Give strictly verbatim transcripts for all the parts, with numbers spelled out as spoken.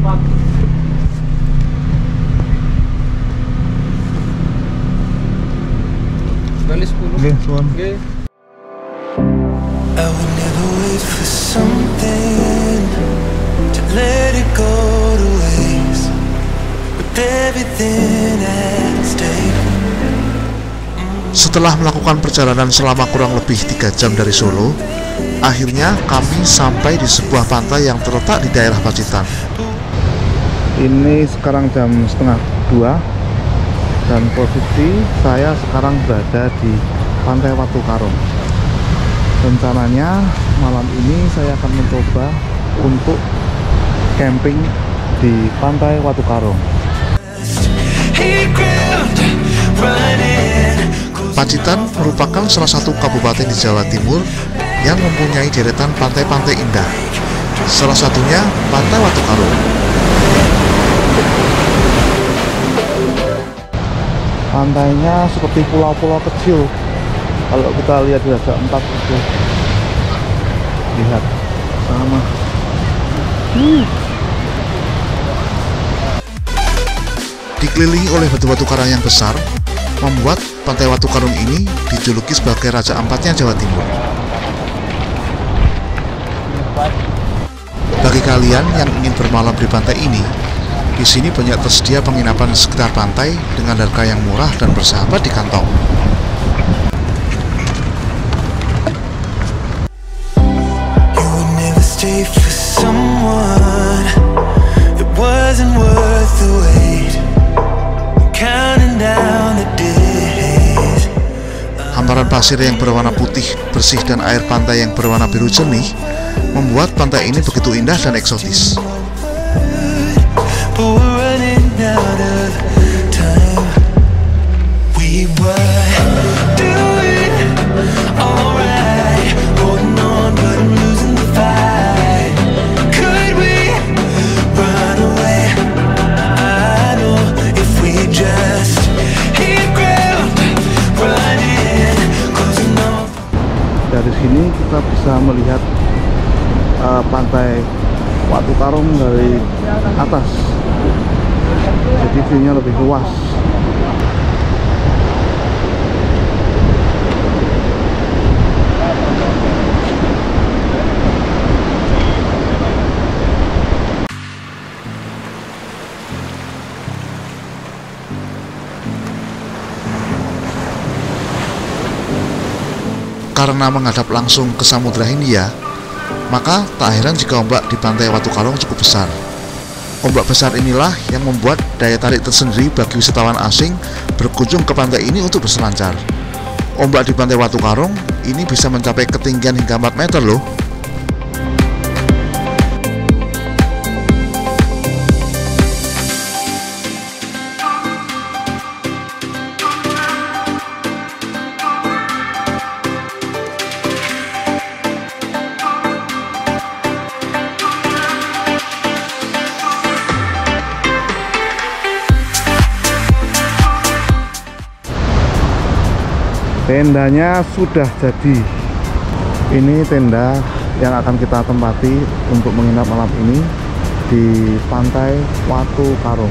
Kali sepuluh. Oke, suan. Oke. I would never wait for something to let it go to waste with everything at stake. Setelah melakukan perjalanan selama kurang lebih tiga jam dari Solo, akhirnya kami sampai di sebuah pantai yang terletak di daerah Pacitan. Ini sekarang jam setengah dua dan posisi saya sekarang berada di Pantai Watu Karung. Rencananya malam ini saya akan mencoba untuk camping di Pantai Watu Karung. Pacitan merupakan salah satu kabupaten di Jawa Timur yang mempunyai deretan pantai-pantai indah. Salah satunya Pantai Watu Karung. Pantainya seperti pulau-pulau kecil. Kalau kita lihat di ada empat itu, lihat sama. Hmm. Dikelilingi oleh batu-batu karang yang besar, membuat Pantai Watu Karung ini dijuluki sebagai Raja Ampatnya Jawa Timur. Bagi kalian yang ingin bermalam di pantai ini, di sini banyak tersedia penginapan di sekitar pantai dengan harga yang murah dan bersahabat di kantong. Hamparan pasir yang berwarna putih bersih dan air pantai yang berwarna biru jernih membuat pantai ini begitu indah dan eksotis. Dari sini kita bisa melihat uh, Pantai Watu Karung dari atas, jadi view-nya lebih luas. Karena menghadap langsung ke Samudra Hindia, maka tak heran jika ombak di Pantai Watu Karung cukup besar. Ombak besar inilah yang membuat daya tarik tersendiri bagi wisatawan asing berkunjung ke pantai ini untuk berselancar. Ombak di Pantai Watu Karung ini bisa mencapai ketinggian hingga empat meter loh. Tendanya sudah jadi. Ini tenda yang akan kita tempati untuk menginap malam ini di Pantai Watu Karung.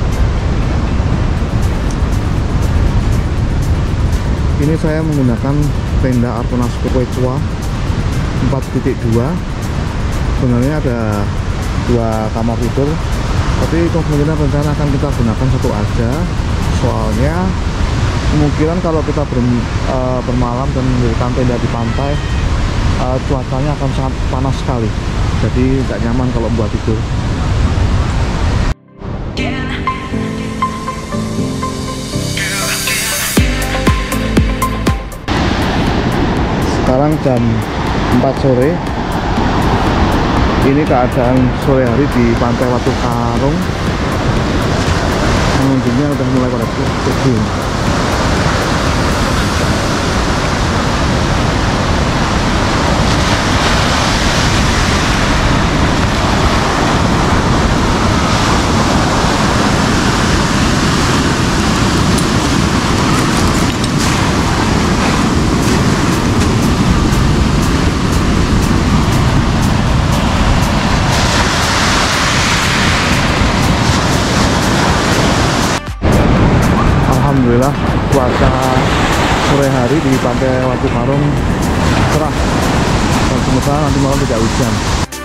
Ini saya menggunakan tenda Artonas Quechua empat titik dua. Sebenarnya ada dua kamar tidur, tapi kemungkinan rencana akan kita gunakan satu aja. Soalnya kemungkinan kalau kita ber, uh, bermalam dan mendirikan tenda di pantai, uh, cuacanya akan sangat panas sekali, jadi tidak nyaman kalau buat tidur. Sekarang jam empat sore. Ini keadaan sore hari di Pantai Watu Karung. Pengunjungnya udah mulai pada turun. hari di Pantai Watu Marung cerah dan semoga nanti malam tidak hujan.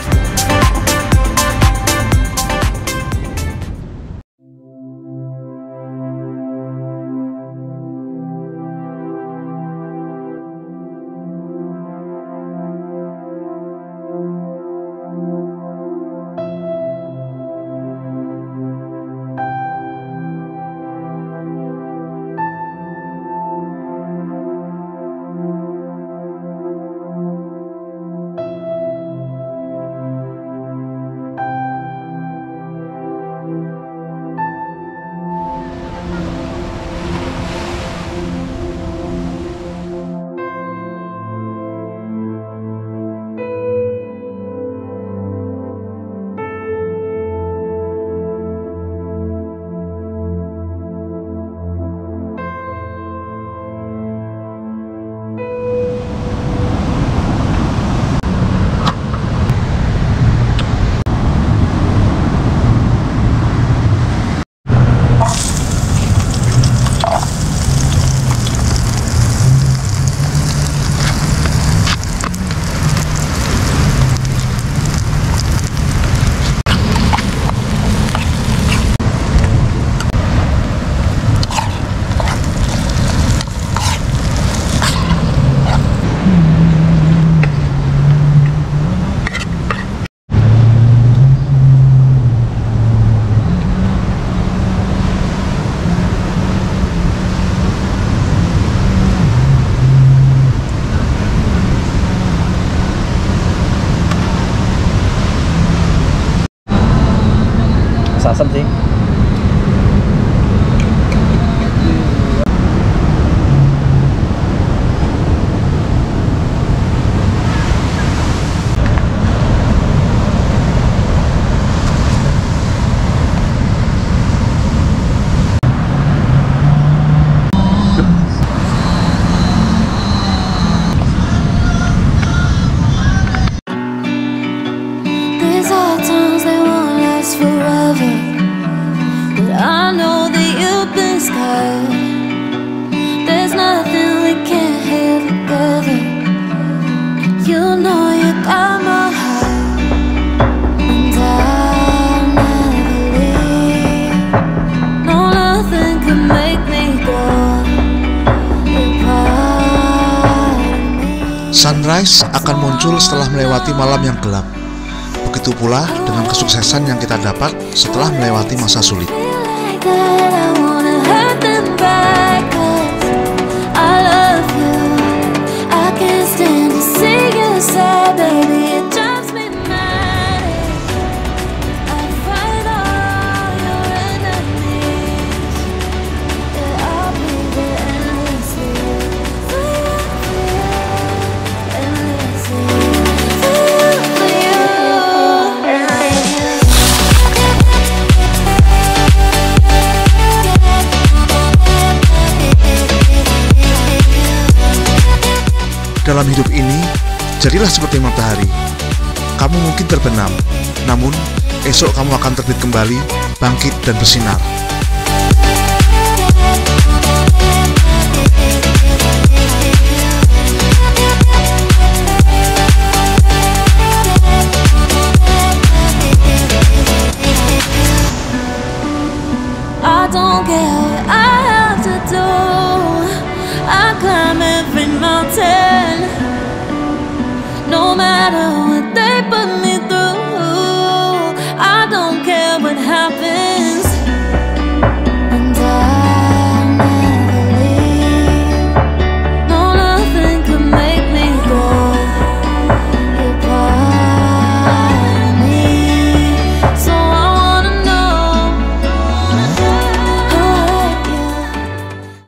Asam sih. These are times they won't last forever, but I know that you've been scarred. There's nothing we can't have together. You know you got my heart, and I'll never leave. No, nothing could make me go. You're part of me. Sunrise akan muncul setelah melewati malam yang gelap. Begitu pula dengan kesuksesan yang kita dapat setelah melewati masa sulit. Dalam hidup ini, jadilah seperti matahari. Kamu mungkin terbenam, namun esok kamu akan terbit kembali, bangkit dan bersinar.